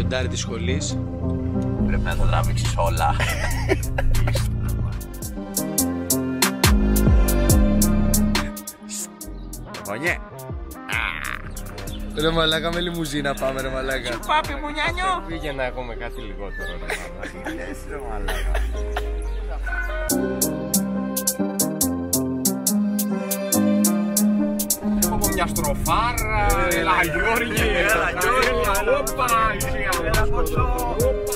πεντάρι της σχολής. Πρέπει να τα τραβήξεις όλα. Φωνιέ. Ρε μαλάκα, με λιμουζίνα πάμε ρε μαλάκα. Πάπη μου νιάνιο. Πήγε να έχουμε κάτι λιγότερο. Ρε μαλάκα. Έχω μια στροφάρα. Έλα Γιώργη. Έλα Γιώργη. Όπα. Έλα κοτσό.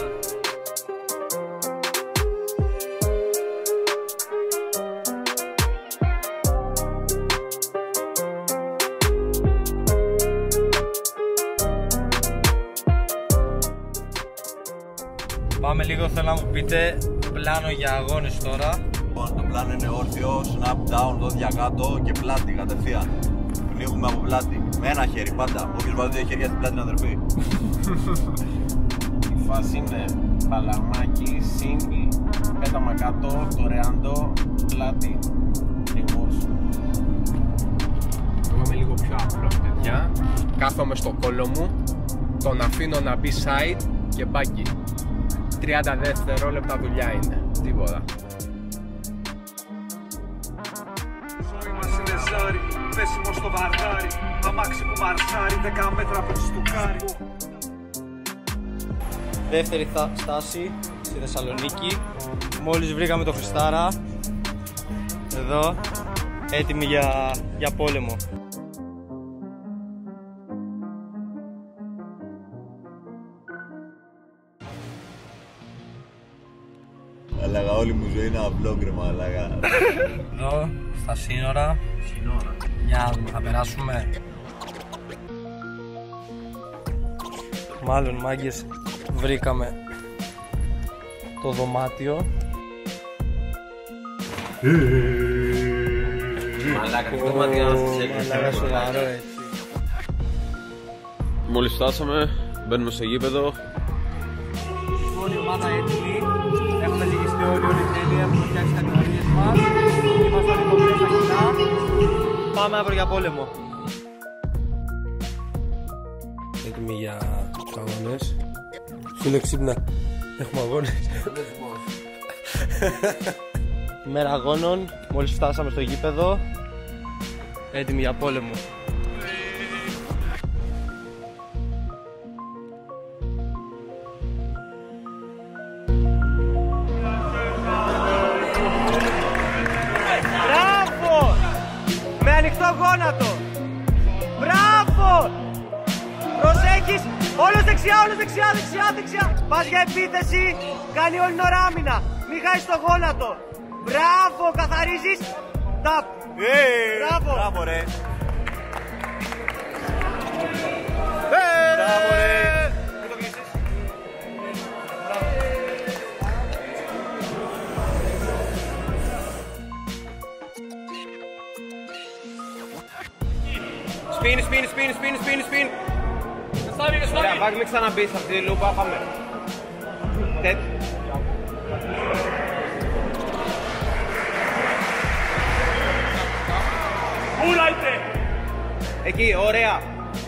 Πάμε λίγο, θέλω να μου πείτε πλάνο για αγώνες τώρα. Λοιπόν, το πλάνο είναι όρθιο, snap down, δόντια κάτω και πλάτη κατευθείαν. Πνίγουμε από πλάτη. Με ένα χέρι πάντα. Όποιος βάλει δύο χέρια στην πλάτη είναι αδερφή. Η φάση είναι παλαμάκι, single, πέταμα κάτω, τορεάντο, πλάτη, reverse. Εγώ είμαι λίγο πιο απλός παιδιά. Κάθομαι στο κόλλο μου, τον αφήνω να μπει side και μπάκι. 30 δευτερόλεπτα δουλειά είναι, τίποτα. Ζωή μας είναι ζάρι, πέσιμο στο βαρδάρι. Αμάξι που μαρσάρει, 10 μέτρα από τη στουκάρι. Δεύτερη στάση στη Θεσσαλονίκη. Μόλις βρήκαμε το Χριστάρα. Εδώ, έτοιμοι για πόλεμο. Μαλάκα, όλη μου ζωή είναι vlog ρε μαλάκα. Εδώ, στα σύνορα. Για να δούμε, θα περάσουμε. Μάλλον μάγκες, βρήκαμε το δωμάτιο. Μαλάκα, τι δωμάτιο να σας Μαλάκα, σοβαρό έτσι. Μόλις φτάσαμε, μπαίνουμε στο γήπεδο. Όλη η ομάδα έτοιμη. Έχουμε ζυγιστεί όλοι τέλεια, έχουμε φτιάξει τις κατηγορίες μας. Είμαστε όλοι κομπλές στα κοινά. Πάμε αύριο για πόλεμο. Έτοιμοι για τους αγώνες. Φίλε ξύπνα, έχουμε αγώνες. Μέρα αγώνων, μόλις φτάσαμε στο γήπεδο. Έτοιμοι για πόλεμο. Μπράβο! Με ανοιχτό γόνατο. Μπράβο! Προσέχεις! Όλος δεξιά, όλος δεξιά, δεξιά, δεξιά. Πας για επίθεση, κάνει όλη την ώρα άμυνα. Μην χάσεις το γόνατο. Μπράβο, καθαρίζεις. Ταπ. Μπράβο. Μπράβο ρε. Μπράβο ρε. Μην το κλείσεις. Σπιν, σπιν, σπιν, σπιν, σπιν, σπιν. Ωραία, βάγει μην ξαναμπείς σε αυτή τη λούπα, πάμε. Εκεί, ωραία.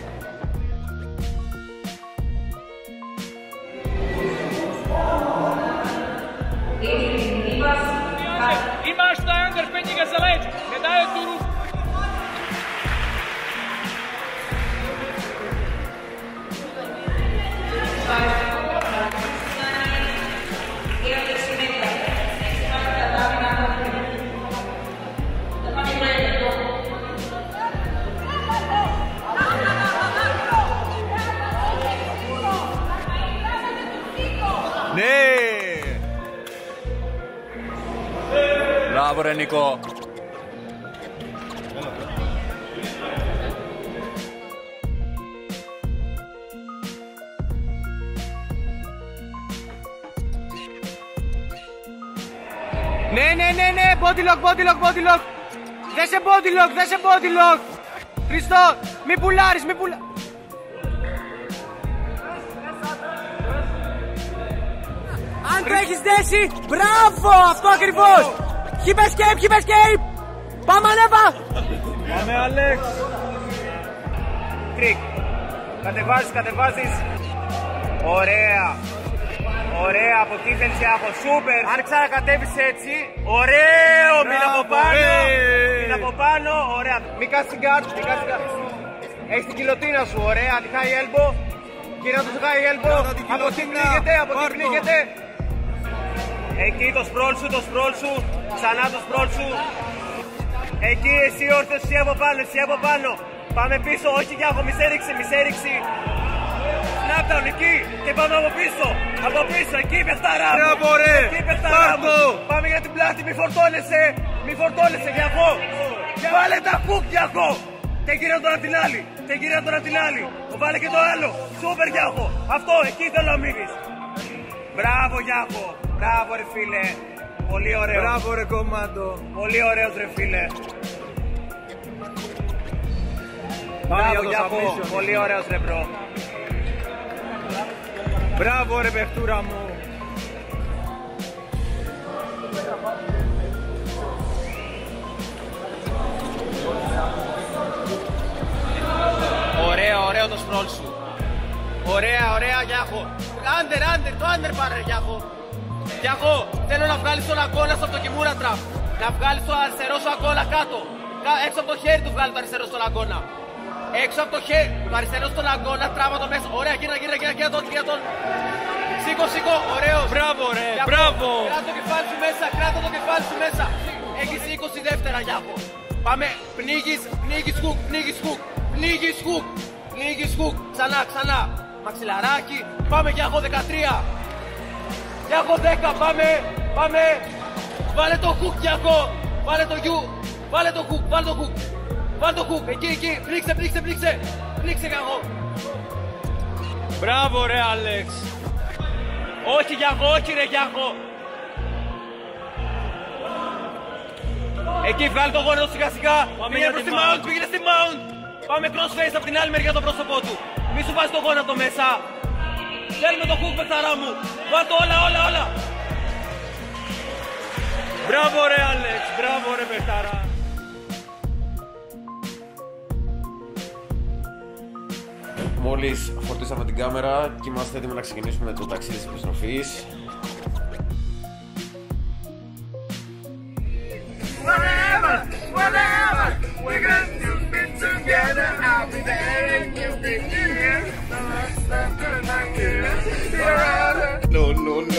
Imaš taj Ander, penji ga za leđ, ne daje tu ruku. Ναι! Μπράβο ρε Νικό. Ναι, body lock. Δέσε body lock. Χριστό, μη πουλάρεις, Αν το έχεις δέσει, μπράβο, αυτό ακριβώς. Keep escape. Πάμε ανέβα. Πάμε Άλεξ. Τρίκ. Κατεβάζεις. Ωραία. Ωραία, από εκεί θέλεις Γιάχο, σούπερ. Αν ξανακατέβεις έτσι, ωραίο, μην από πάνω. Μην από πάνω, ωραία. Μην κάνεις την κάτω, μην κάνεις την κάτω. Έχεις την κιλοτίνα σου, ωραία, τη high elbow. Κύριε του high elbow, από εκεί πνίγεται, από εκεί πνίγεται. Εκεί το σπρόλ σου, ξανά το σπρόλ σου. Εκεί εσύ όρθιος, εσύ από πάνω, εσύ από πάνω. Πάμε πίσω, όχι Γιάχο, μη σε ρίξει. Snapdown εκεί και πάμε από πίσω, εκεί παιχταρά μου. Μπράβο ρε, Πάμε για την πλάτη, μη φορτώνεσαι Γιάχο. Βάλε τα hook Γιάχο. Και γύρω τώρα την άλλη, Βάλε και το άλλο, σούπερ Γιάχο. Αυτό, εκεί θέλω να μείνεις. Μπράβο Γιάχο, μπράβο ρε φίλε. Πολύ ωραίο. Μπράβο ρε κομμάντο. Πολύ ωραίος ρε φίλε. Πάμε Μπράβο Γιάχο, πολύ ωραίος ρε μπρο. Μπράβο ρε παιχτούρα μου. Ωραίο το σπρόλ σου. Ωραία Γιάχο. Άντερ, το άντερ πάρε Γιάχο. Γιάχο, θέλω να βγάλεις τον αγώνα από το Kimura trap. Να βγάλεις το αριστερό σου αγώνα κάτω. Έξω από το χέρι του βγάλει το αριστερό στον αγώνα. Έξω από το χέρι, το αριστερό στον αγώνα, τράβα το μέσα. Ωραία, γύρνα τον. Σήκω, ωραίος. Μπράβο ρε, Γιάχο, μπράβο. Κράτα το κεφάλι σου μέσα, Έχεις 20 δεύτερα Γιάχο. Πάμε, πνίγεις hook. Ξανά. Μαξιλαράκι, πάμε Γιάχο 13. Γιάχο 10, πάμε. Βάλε το hook Γιάχο. Βάλε το hook. Εκεί. Πλήξε Γιάχο. Μπράβο ρε Άλεξ. Όχι ρε Γιάχο. Εκεί βγάλει το γόνατο σιγά. Πήγαινε στη mount. Πάμε crossface από την άλλη μεριά το πρόσωπό του. Μη σου βάζει το γόνατο μέσα. Θέλουμε το hook παιχταρά μου. Βάλ' το όλα. Μπράβο ρε Άλεξ, μπράβο ρε παιχτάρα. Μόλις φορτίσαμε την κάμερα και είμαστε έτοιμοι να ξεκινήσουμε το ταξίδι της επιστροφής. No.